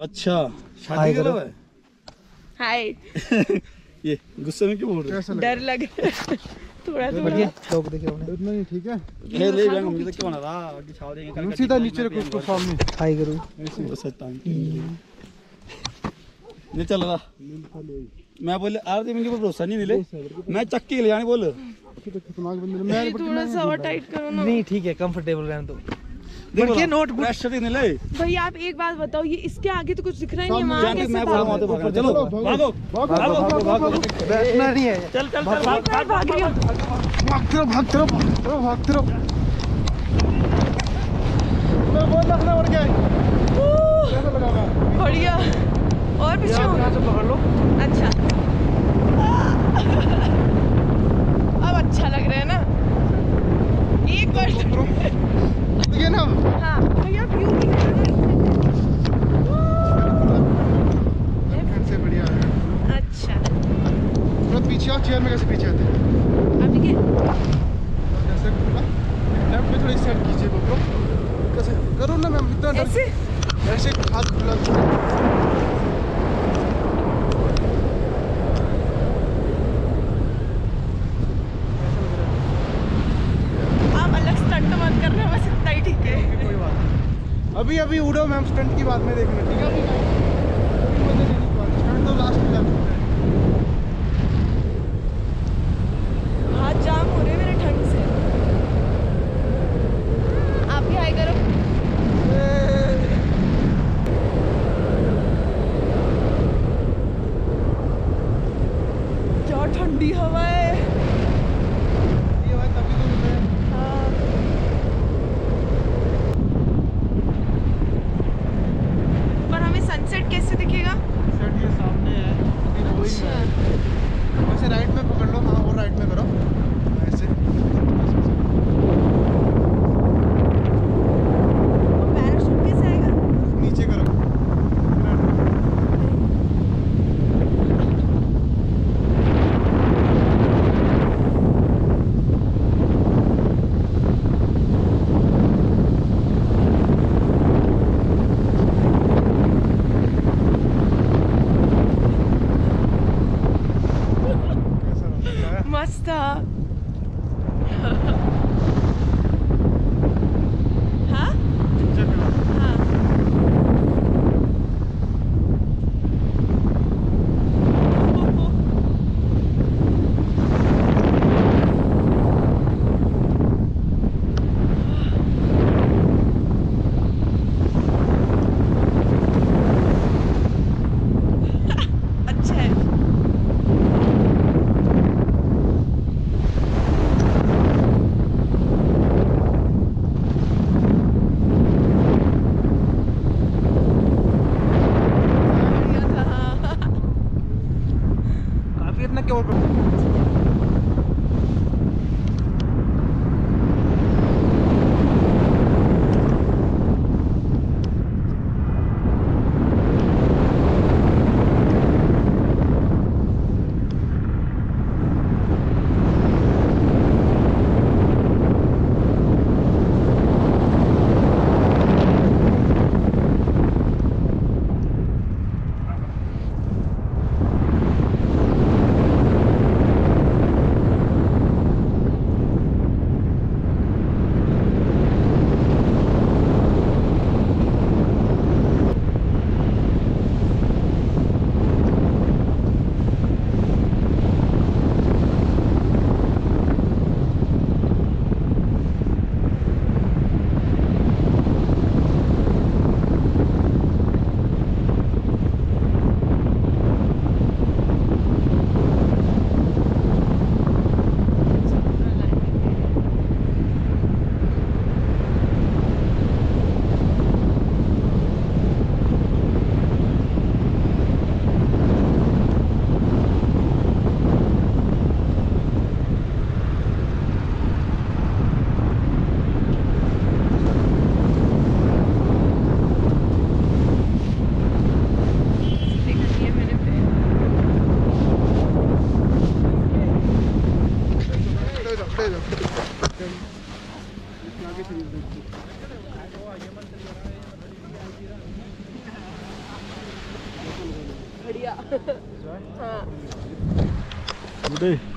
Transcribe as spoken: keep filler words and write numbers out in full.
अच्छा शादी करो है। हाय। ये गुस्से में क्यों बोल रहे हो? डर लगे थोड़ा थोड़ा लोग देखे उन्हें नहीं ठीक है ये ले जाएंगे मुझे तो क्यों ना रहा आगे छाव देंगे सीधा नीचे रखो उसको सामने हाई करो ऐसे टाइम नहीं चल रहा। मैं बोले आरती मुझे भरोसा नहीं मिले मैं चक्की ले जाने बोल मैं थोड़ा सा और टाइट करो ना। नहीं ठीक है कंफर्टेबल रहने दो। देखो नोट प्रेशर नहीं ले भाई आप एक बात बताओ ये इसके आगे तो कुछ दिख रहा ही नहीं है। कैसे मैं बोला मत भागो चलो भागो भागो भागो बैठना नहीं है। चल चल भाग भाग रही हो भागते रहो भागते रहो भागते रहो। मैं बहुत लगना और क्या है बढ़िया और पीछे यहाँ से पकड़ लो। अच्छा अब अच्छा लग रहा है ना एक बार ये ना हाँ भैया व्यू से बढ़िया है। अच्छा थोड़ा पीछे आओ चेयर में कैसे पीछे आते हैं अब ठीक है जैसे लेफ्ट में थोड़ी साइड कीजिए गोप्रो कैसे करो ना मैम इतना ऐसे ऐसे हाथ खुला आप अलग स्टंट मत कर रहे हो बस इतना ही ठीक है। कोई बात नहीं अभी अभी उड़ो मैम स्टंट की बात में देखना ठीक है अभी अभी मजे लेने की बात स्टंट तो लास्ट में जा सकते हैं। हाथ जाम हो रहे मेरे ठंड से। आप भी हाई करो क्या ठंडी हवा है। ये भाई तभी तो रुके हैं। हाँ पर हमें सनसेट कैसे दिखेगा? सेट ये सामने है अभी हो ही रहा है। वैसे राइट में पकड़ लो हाँ और राइट में करो ऐसे पैराशूट कैसे आएगा? नीचे करो मस्त था। हाँ हाँ अच्छा है। बढ़िया था हाँ। काफी इतना क्या और करते बढ़िया हाँ उदय